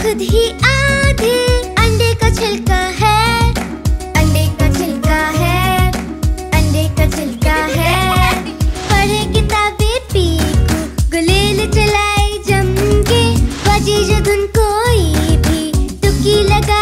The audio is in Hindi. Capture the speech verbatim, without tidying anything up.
खुद ही आधे अंडे का छिलका है, अंडे का छिलका है, अंडे का छिलका है। पढ़े किताबें पीकू, गुलेल चलाए जम के, बजी जो धुन कोई भी, तुक्की लगा